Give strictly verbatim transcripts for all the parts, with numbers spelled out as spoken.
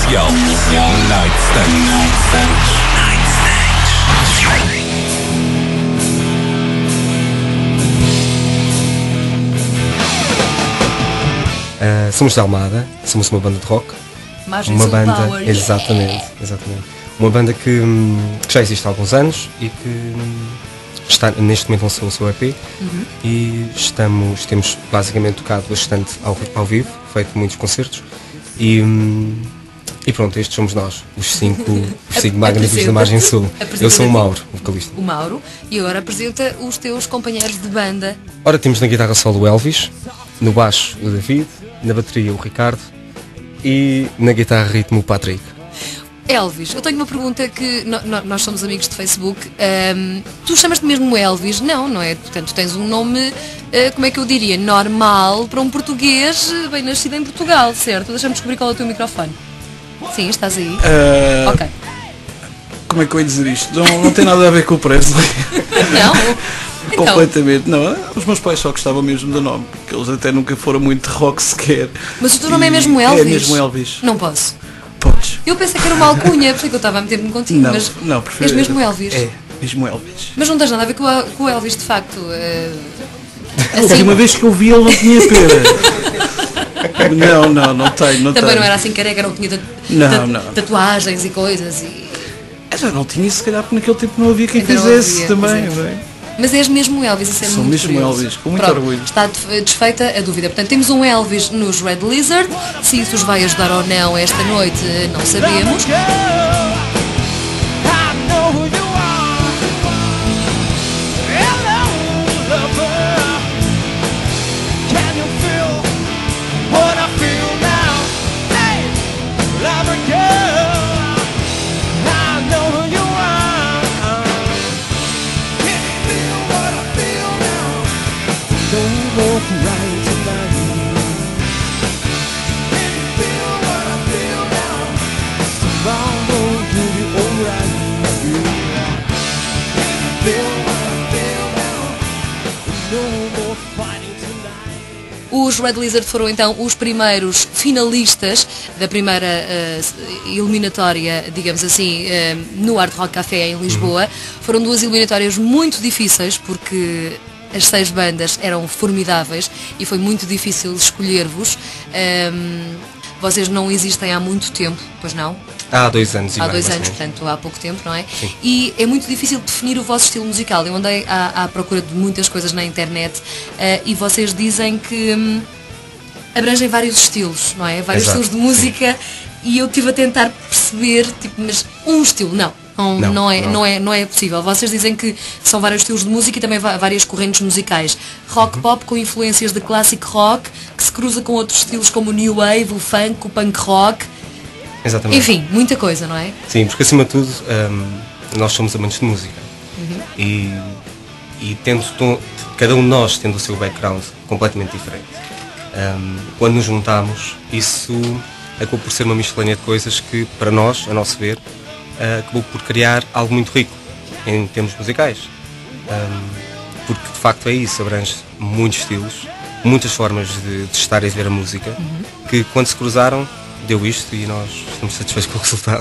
Oficial Night Stage. Uh, somos de Almada, somos uma banda de rock. Margem uma Sul banda, Power. exatamente, exatamente. Uma banda que, hum, que já existe há alguns anos e que hum, está, neste momento lançou o seu E P. Uhum. E estamos, temos basicamente tocado bastante ao, ao vivo, feito muitos concertos e, hum, e pronto, estes somos nós, os cinco, os cinco magníficos da Margem Sul. Eu sou o Mauro, o vocalista. O Mauro, e agora apresenta os teus companheiros de banda. Ora, temos na guitarra solo o Elvis, no baixo o David, na bateria o Ricardo e na guitarra ritmo o Patrick. Elvis, eu tenho uma pergunta que no, no, nós somos amigos de Facebook. Um, tu chamas-te mesmo Elvis? Não, não é? Portanto, tens um nome, uh, como é que eu diria, normal para um português uh, bem nascido em Portugal, certo? Deixa-me descobrir qual é o teu microfone. Sim, estás aí? Uh, ok. Como é que eu ia dizer isto? Não, não tem nada a ver com o Presley. Não? Então. Completamente. Não, os meus pais só gostavam mesmo do nome, porque eles até nunca foram muito de rock sequer. Mas o teu nome E é mesmo Elvis? É mesmo Elvis. Não posso. Podes. Eu pensei que era uma alcunha, por isso é que eu estava a meter-me contigo, Não, mas não, prefiro. és mesmo Elvis? É, mesmo Elvis. Mas não tens nada a ver com, a, com o Elvis, de facto. Uh, A última vez que eu vi ele não tinha pera. Não, não, não tenho, não Também tenho. não era assim careca, não tinha tatu Não, tatu não. tatuagens e coisas e... Eu já não tinha, se calhar, porque naquele tempo não havia quem Ainda não fizesse havia, também. pois é. Não é? Mas és mesmo Elvis, isso é Sou muito mesmo curioso. Elvis, com muito Pronto, orgulho. está desfeita a dúvida. Portanto, temos um Elvis nos Red Lizard. Se isso os vai ajudar ou não esta noite, não sabemos. Os Red Lizard foram então os primeiros finalistas da primeira uh, eliminatória, digamos assim, uh, no Hard Rock Café em Lisboa. Uhum. Foram duas eliminatórias muito difíceis porque as seis bandas eram formidáveis e foi muito difícil escolher-vos. Um, vocês não existem há muito tempo, pois não? Há dois anos e Há meio, dois mais anos, ou menos. portanto há pouco tempo, não é? Sim. E é muito difícil definir o vosso estilo musical. Eu andei à, à procura de muitas coisas na internet uh, e vocês dizem que hum, abrangem vários estilos, não é? Vários Exato. estilos de música e eu estive a tentar perceber, tipo, mas um estilo, não. Não, Não, não, é, não. não, é, não é possível. Vocês dizem que são vários estilos de música e também va- várias correntes musicais. Rock pop com influências de classic rock, que se cruza com outros estilos como o new wave, o funk, o punk rock. Exatamente. Enfim, muita coisa, não é? Sim, porque acima de tudo hum, nós somos amantes de música. Uhum. E, e tendo tom- cada um de nós tendo o seu background completamente diferente. Hum, quando nos juntamos, isso acabou por ser uma miscelânea de coisas que, para nós, a nosso ver, uh, acabou por criar algo muito rico em termos musicais. Hum, porque de facto é isso, abrange muitos estilos, muitas formas de, de estar e de ver a música, Uhum. que quando se cruzaram, deu isto e nós estamos satisfeitos com o resultado.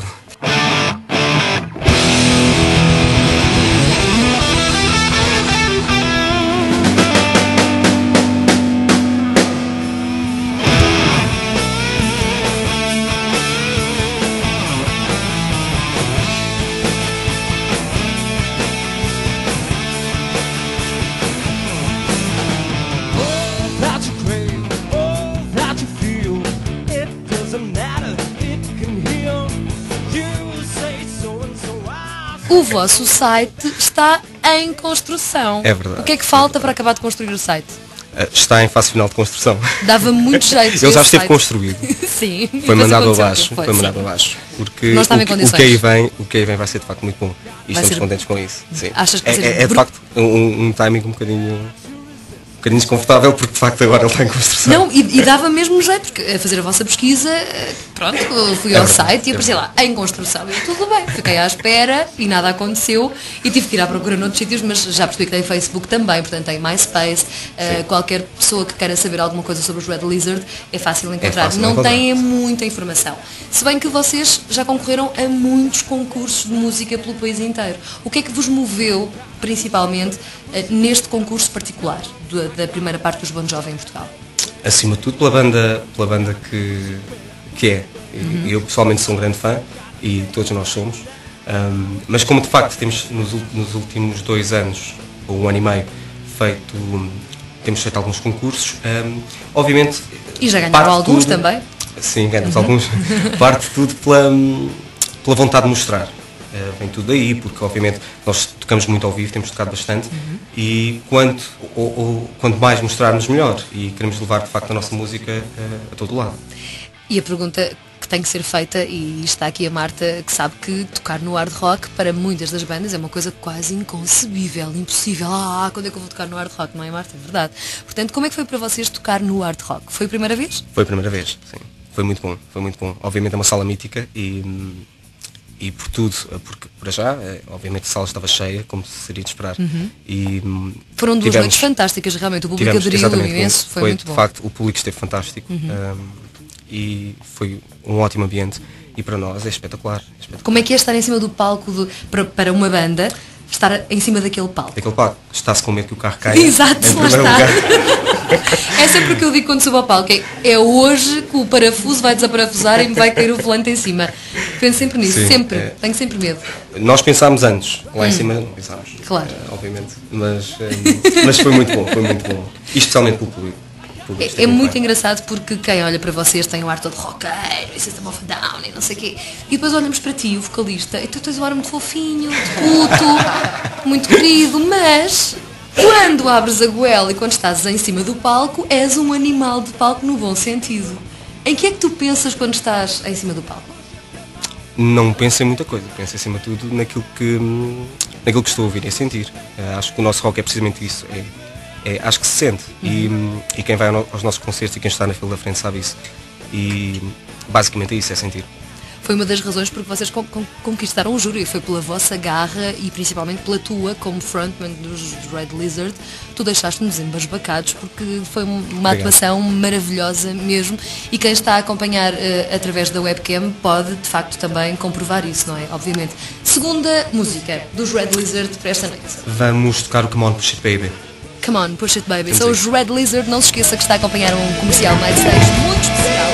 O vosso site está em construção. É verdade. O que é que falta para acabar de construir o site? Uh, está em fase final de construção. Dava muito jeito. Ele já esse esteve site. construído. Sim. Foi depois mandado aconteceu abaixo. aquilo. Foi sim. mandado abaixo. Porque Não estava em o, que- o condições. que aí vem, o que aí vem vai ser de facto muito bom. E Vai estamos ser- contentes com isso. Sim. Achas que é, vai ser é, é de bru- facto um, um timing um bocadinho. Um bocadinho desconfortável porque de facto agora ele está em construção. Não, e, e dava mesmo jeito, porque a fazer a vossa pesquisa, eh, pronto, eu fui É ao verdade, site e é aparecia lá, em construção, e eu, tudo bem, fiquei à espera e nada aconteceu e tive que ir à procura noutros sítios, mas já percebi que tem Facebook também, portanto tem MySpace, eh, qualquer pessoa que queira saber alguma coisa sobre os Red Lizard é fácil encontrar, fácil não encontrar. têm muita informação. Se bem que vocês já concorreram a muitos concursos de música pelo país inteiro. O que é que vos moveu, principalmente, eh, neste concurso particular, da, da primeira parte dos Bon Jovi em Portugal? Acima de tudo pela banda, pela banda que, que é. E Eu pessoalmente sou um grande fã e todos nós somos. Um, mas como de facto temos nos, ul- nos últimos dois anos, ou um ano e meio, feito, um, temos feito alguns concursos, um, obviamente... E já ganharam parte de alguns tudo- também? Sim, ganhamos alguns. Parte de tudo pela, hum, pela vontade de mostrar. Uh, vem tudo daí, porque obviamente nós tocamos muito ao vivo, temos tocado bastante, e quanto, ou, ou, quanto mais mostrarmos, melhor. E queremos levar de facto a nossa música uh, a todo lado. E a pergunta que tem que ser feita, e está aqui a Marta, que sabe que tocar no hard rock para muitas das bandas é uma coisa quase inconcebível, impossível. Ah, quando é que eu vou tocar no hard rock? Não é, Marta? É verdade. Portanto, como é que foi para vocês tocar no hard rock? Foi a primeira vez? Foi a primeira vez, sim. Foi muito bom, foi muito bom. Obviamente é uma sala mítica e, hum, e por tudo, porque para já, eh, obviamente a sala estava cheia, como seria de esperar. E, hum, Foram duas tivemos- noites fantásticas, realmente. O público tivemos, aderiu exatamente, imenso, foi, foi muito de bom. facto, o público esteve fantástico hum, e foi um ótimo ambiente e para nós é espetacular. É espetacular. Como é que é estar em cima do palco de- para, para uma banda, estar em cima daquele palco? Aquele palco, está-se com medo que o carro caia. Exato, em lá primeiro está. lugar. É sempre o que eu digo quando subo ao palco, é, é hoje que o parafuso vai desaparafusar e me vai cair o volante em cima. Penso sempre nisso, Sim, sempre, é. tenho sempre medo. Nós pensámos antes, lá em cima não pensámos. Claro. eh, obviamente. Mas, eh, mas foi muito bom, foi muito bom. E especialmente pelo público. O público É, esteve é muito bem. engraçado porque quem olha para vocês tem o ar todo roqueiro, e System of a Down e não sei o quê. E depois olhamos para ti, o vocalista, e tu tens um ar muito fofinho, de puto, muito querido, mas quando abres a goela e quando estás em cima do palco, és um animal de palco no bom sentido. Em que é que tu pensas quando estás em cima do palco? Não penso em muita coisa, penso acima de tudo naquilo que, hum, naquilo que estou a ouvir e a sentir. Eh, acho que o nosso rock é precisamente isso. É, é, acho que se sente. E, hum, e quem vai ao no- aos nossos concertos e quem está na fila da frente sabe isso. E basicamente é isso, é sentir. Foi uma das razões porque vocês con- con- conquistaram o júri, foi pela vossa garra e principalmente pela tua, como frontman dos Red Lizard. Tu deixaste-nos embasbacados porque foi um- uma Obrigado. atuação maravilhosa mesmo, e quem está a acompanhar eh, através da webcam pode de facto também comprovar isso, não é? Obviamente. Segunda música dos Red Lizard para esta noite. Vamos tocar o Come On Push It Baby. Come on, push it baby. Temos São isso. os Red Lizard, não se esqueça que está a acompanhar um comercial Night Stage muito especial.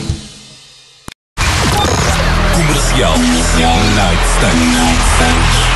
Comercial. Comercial. Night Stage. Night Stage.